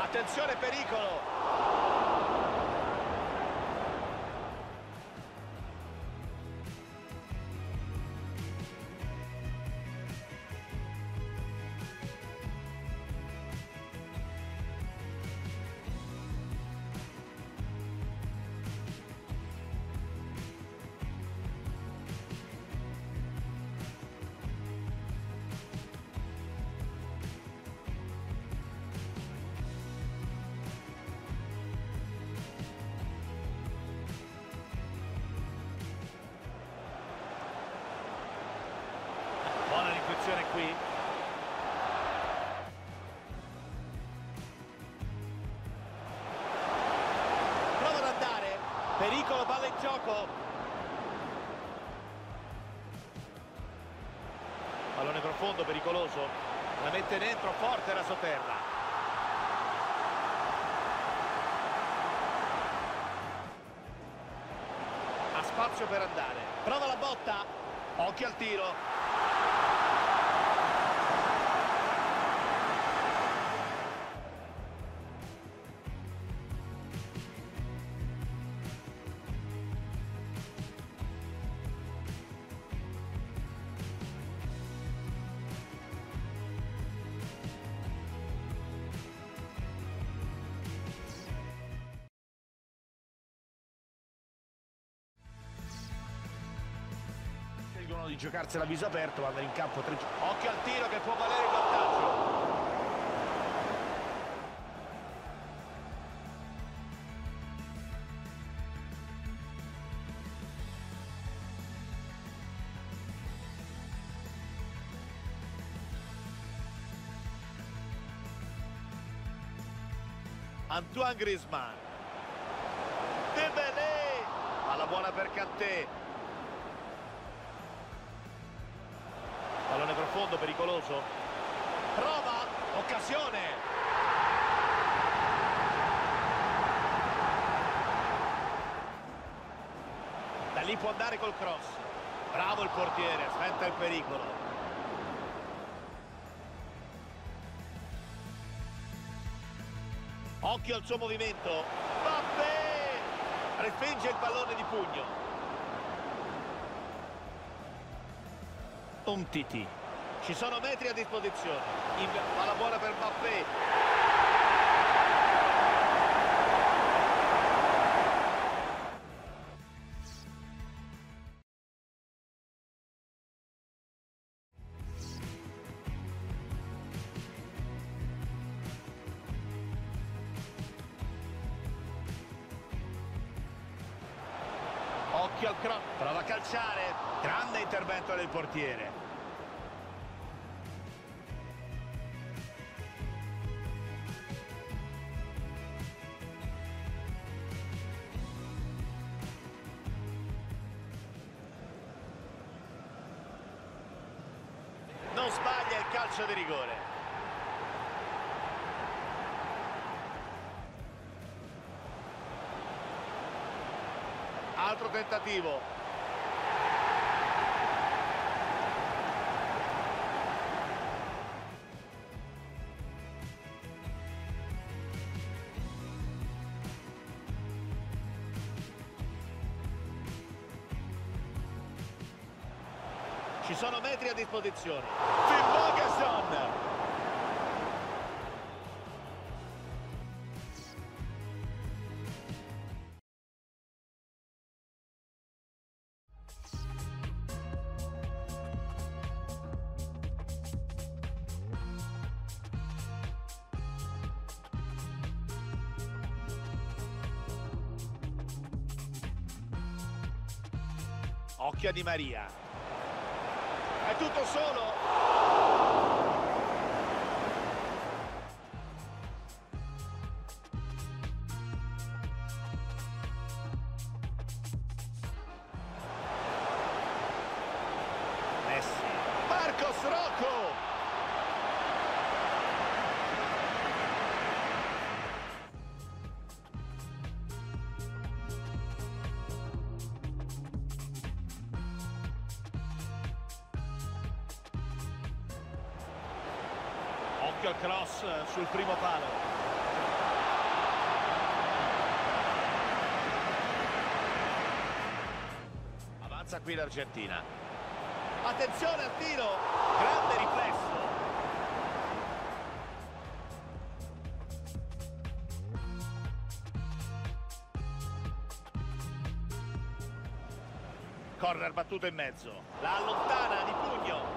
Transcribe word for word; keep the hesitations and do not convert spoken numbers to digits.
Attenzione, pericolo. Buona l'intuizione qui. Prova ad andare. Pericolo, palla in gioco. Pallone profondo, pericoloso. La mette dentro, forte rasoterra. Ha spazio per andare. Prova la botta. Occhio al tiro. Scelgono di giocarsela a viso aperto, vanno in campo tre. Occhio al tiro che può valere il vantaggio. Antoine Griezmann. Dembélé. Alla buona per Kanté. Pallone profondo, pericoloso. Prova, occasione. Da lì può andare col cross. Bravo il portiere, sventa il pericolo. Occhio al suo movimento. Mbappé! Respinge il pallone di pugno. Un titì. Ci sono metri a disposizione. In... Palla buona per Mbappé. Occhio al cross. Prova a calciare. Grande intervento del portiere. Non sbaglia il calcio di rigore. Altro tentativo. Ci sono metri a disposizione. Phil Ferguson. Occhio a Di Maria. È tutto solo. Messi. Marcos Rocco. Occhio al cross sul primo palo. qui l'Argentina. Attenzione al tiro, grande riflesso. Corner battuto in mezzo, la allontana di pugno.